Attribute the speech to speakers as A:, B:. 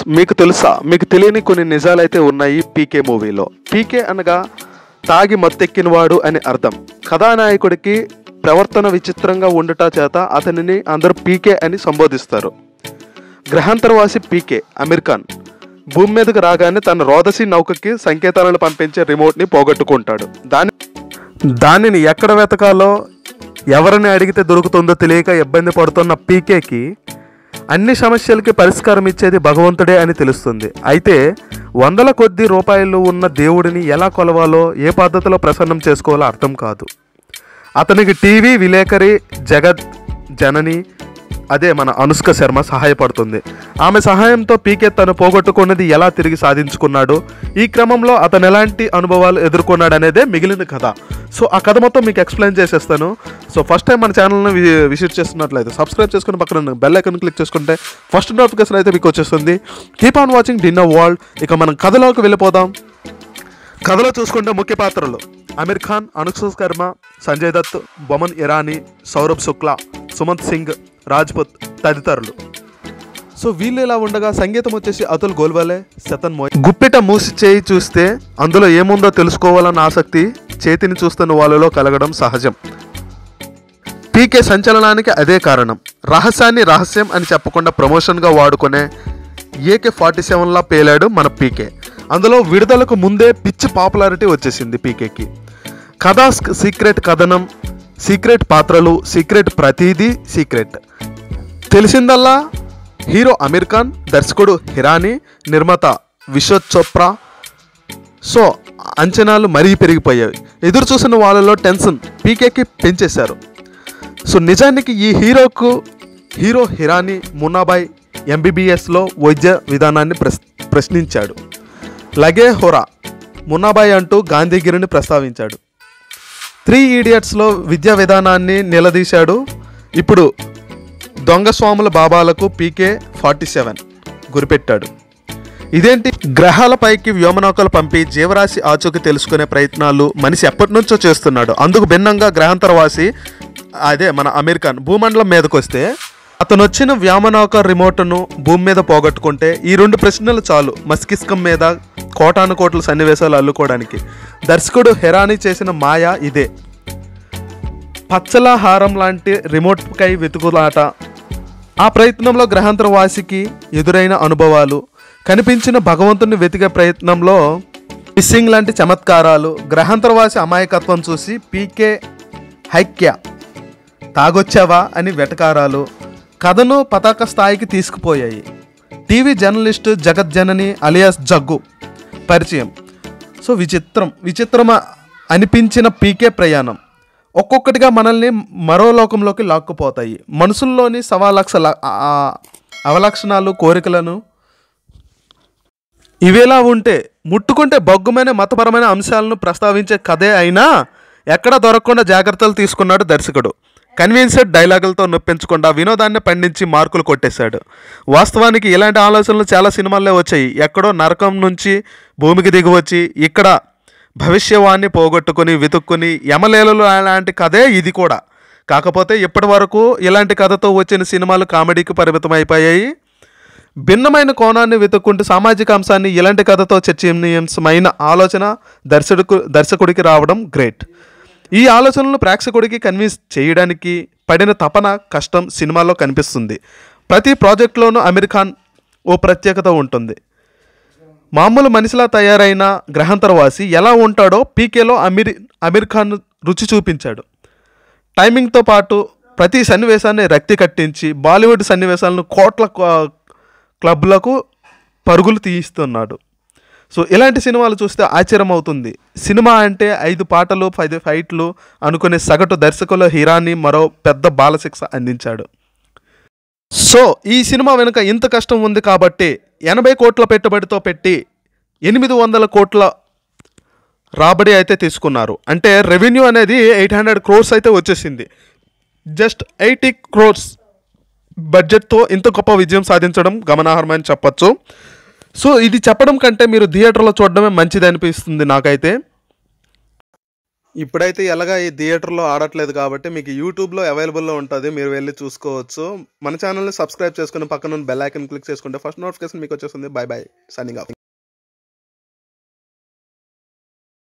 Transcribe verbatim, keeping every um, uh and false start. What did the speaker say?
A: మీకు తెలుసా, మీకు తెలియని కొన్ని నిజాలైతే ఉన్నాయి పీకే మూవీలో. పీకే అనగా తాగి మత్తెక్కినవాడు అని అర్థం. కథానాయకుడికి ప్రవర్తన విచిత్రంగా ఉండటా చేత అతనిని అందరూ పీకే అని సంబోధిస్తారు. గ్రహాంతరవాసి పీకే అమీర్ ఖాన్ భూమి మీదకి రాగానే తన రోదసి నౌకకి సంకేతాలను పంపించే రిమోట్ని పోగొట్టుకుంటాడు. దాని దానిని ఎక్కడ వెతకాలో, ఎవరిని అడిగితే దొరుకుతుందో తెలియక ఇబ్బంది పడుతున్న పీకేకి అన్ని సమస్యలకి పరిష్కారం ఇచ్చేది భగవంతుడే అని తెలుస్తుంది. అయితే వందల కొద్ది రూపాయలు ఉన్న దేవుడిని ఎలా కొలవాలో, ఏ పద్ధతిలో ప్రసన్నం చేసుకోవాలో అర్థం కాదు. అతనికి టీవీ విలేకరి జగత్ జనని, అదే మన అనుష్క శర్మ సహాయపడుతుంది. ఆమె సహాయంతో పీకే తను పోగొట్టుకున్నది ఎలా తిరిగి సాధించుకున్నాడు, ఈ క్రమంలో అతను ఎలాంటి అనుభవాలు ఎదుర్కొన్నాడు అనేదే మిగిలిన కథ. సో ఆ కథ మొత్తం మీకు ఎక్స్ప్లెయిన్ చేసేస్తాను. సో ఫస్ట్ టైం మన ఛానల్ని విజిట్ చేస్తున్నట్లయితే సబ్స్క్రైబ్ చేసుకుని పక్కన బెల్ ఐకాన్ క్లిక్ చేసుకుంటే ఫస్ట్ నోటిఫికేషన్ అయితే మీకు వచ్చేస్తుంది. Keep on watching Dinner World. ఇక మనం కథలోకి వెళ్ళిపోదాం. కథలో చూసుకుంటే ముఖ్య పాత్రలు అమీర్ ఖాన్, అనుష్క శర్మ, సంజయ్ దత్, బొమన్ ఇరానీ, సౌరభ్ శుక్లా, సుమంత్ సింగ్ రాజ్పుత్ తదితరులు. సో వీళ్ళు ఇలా ఉండగా సంగీతం వచ్చేసి అతుల్ గోల్వాలే, శతన్ మోయ్. గుప్పిట మూసి చేయి చూస్తే అందులో ఏముందో తెలుసుకోవాలన్న ఆసక్తి చేతిని చూస్తున్న వాళ్ళలో కలగడం సహజం. పీకే సంచలనానికి అదే కారణం. రహస్యాన్ని రహస్యం అని చెప్పకుండా ప్రమోషన్గా వాడుకునే ఏకే ఫార్టీ సెవెన్లా పేలాడు మన పీకే. అందులో విడుదలకు ముందే పిచ్చి పాపులారిటీ వచ్చేసింది పీకేకి. కథా సీక్రెట్, కథనం సీక్రెట్, పాత్రలు సీక్రెట్, ప్రతిదీ సీక్రెట్. తెలిసిందల్లా హీరో అమీర్ ఖాన్, దర్శకుడు హిరానీ, నిర్మాత విశ్వత్ చోప్రా. సో అంచనాలు మరీ పెరిగిపోయాయి. ఎదురు చూసిన వాళ్ళలో టెన్షన్ పీకేకి పెంచేశారు. సో నిజానికి ఈ హీరోకు హీరో హిరానీ మున్నాబాయ్ ఎంబీబీఎస్లో వైద్య విధానాన్ని ప్రశ్ ప్రశ్నించాడు లగే హోరా మున్నాబాయ్ అంటూ గాంధీగిరిని ప్రస్తావించాడు. త్రీ ఈడియట్స్లో విద్యా విధానాన్ని నిలదీశాడు. ఇప్పుడు దొంగ స్వాముల బాబాలకు పీకే ఫార్టీ సెవెన్ గురిపెట్టాడు. ఇదేంటి, గ్రహాలపైకి వ్యోమనౌకలు పంపి జీవరాశి ఆచూకీ తెలుసుకునే ప్రయత్నాలు మనిషి ఎప్పటి నుంచో చేస్తున్నాడు. అందుకు భిన్నంగా గ్రహాంతరవాసి అదే మన అమీర్ ఖాన్ భూమండలం మీదకి వస్తే అతను వచ్చిన వ్యోమనౌక రిమోట్ను భూమి మీద పోగొట్టుకుంటే ఈ రెండు ప్రశ్నలు చాలు మస్తిష్కం మీద కోటాను కోట్ల సన్నివేశాలు అల్లుకోవడానికి. దర్శకుడు హిరానీ చేసిన మాయ ఇదే. పచ్చల హారం లాంటి రిమోట్కై వెతుకులాట, ఆ ప్రయత్నంలో గ్రహాంతరవాసికి ఎదురైన అనుభవాలు, కనిపించిన భగవంతుని వెతికే ప్రయత్నంలో మిస్సింగ్ లాంటి చమత్కారాలు, గ్రహాంతరవాసి అమాయకత్వం చూసి పీకే హైక్య తాగొచ్చావా అని వెటకారాలు కథను పతాక స్థాయికి తీసుకుపోయాయి. TV journalist Jagat Janani alias Jaggu పరిచయం. సో విచిత్రం విచిత్రం అనిపించిన పీకే ప్రయాణం ఒక్కొక్కటిగా మనల్ని మరో లోకంలోకి లాక్కుపోతాయి. మనుషుల్లోని సవా లక్ష అవలక్షణాలు, కోరికలను ఇవేలా ఉంటే ముట్టుకుంటే బొగ్గుమైన మతపరమైన అంశాలను ప్రస్తావించే కథే అయినా ఎక్కడ దొరకకుండా జాగ్రత్తలు తీసుకున్నాడు దర్శకుడు. కన్విన్సెడ్ డైలాగులతో నొప్పించకుండా వినోదాన్ని పండించి మార్కులు కొట్టేశాడు. వాస్తవానికి ఇలాంటి ఆలోచనలు చాలా సినిమాల్లో వచ్చాయి. ఎక్కడో నరకం నుంచి భూమికి దిగివచ్చి ఇక్కడ భవిష్యవాణ్ణి పోగొట్టుకుని వెతుక్కుని యమలీలలు అలాంటి కథే ఇది కూడా. కాకపోతే ఇప్పటి వరకు ఇలాంటి కథతో వచ్చిన సినిమాలు కామెడీకి పరిమితం అయిపోయాయి. భిన్నమైన కోణాన్ని వెతుక్కుంటూ సామాజిక అంశాన్ని ఇలాంటి కథతో చర్చనీయాంశమైన ఆలోచన దర్శకుడికి దర్శకుడికి రావడం గ్రేట్. ఈ ఆలోచనలను ప్రేక్షకుడికి కన్విన్స్ చేయడానికి పడిన తపన, కష్టం సినిమాలో కనిపిస్తుంది. ప్రతి ప్రాజెక్టులోనూ అమీర్ ఖాన్ ఓ ప్రత్యేకత ఉంటుంది. మామూలు మనిషిలా తయారైన గ్రహాంతరవాసి ఎలా ఉంటాడో పీకేలో అమీర్ అమీర్ ఖాన్ రుచి చూపించాడు. టైమింగ్తో పాటు ప్రతి సన్నివేశాన్ని రక్తి కట్టించి బాలీవుడ్ సన్నివేశాలను కోట్ల క్లబ్లకు పరుగులు తీయిస్తున్నాడు. సో ఇలాంటి సినిమాలు చూస్తే ఆశ్చర్యం అవుతుంది. సినిమా అంటే ఐదు పాటలు, పది ఫైట్లు అనుకునే సగటు దర్శకుల హిరానీ మరో పెద్ద బాలశిక్ష అందించాడు. సో ఈ సినిమా వెనుక ఇంత కష్టం ఉంది కాబట్టి ఎనభై కోట్ల పెట్టుబడితో పెట్టి ఎనిమిది వందల కోట్ల రాబడి అయితే తీసుకున్నారు. అంటే రెవెన్యూ అనేది ఎయిట్ హండ్రెడ్ క్రోర్స్ అయితే వచ్చేసింది. జస్ట్ ఎయిటీ క్రోర్స్ బడ్జెట్తో ఇంత గొప్ప విజయం సాధించడం గమనార్హమని చెప్పచ్చు. సో ఇది చెప్పడం కంటే మీరు థియేటర్లో చూడడమే మంచిది అనిపిస్తుంది నాకైతే. ఇప్పుడైతే ఎలాగా ఈ థియేటర్లో ఆడట్లేదు కాబట్టి మీకు యూట్యూబ్లో అవైలబుల్లో ఉంటుంది, మీరు వెళ్ళి చూసుకోవచ్చు. మన ఛానల్ని సబ్స్క్రైబ్ చేసుకుని పక్కన బెల్ ఐకాన్ క్లిక్ చేసుకుంటే ఫస్ట్ నోటిఫికేషన్ మీకు వచ్చేస్తుంది. Bye bye, signing of.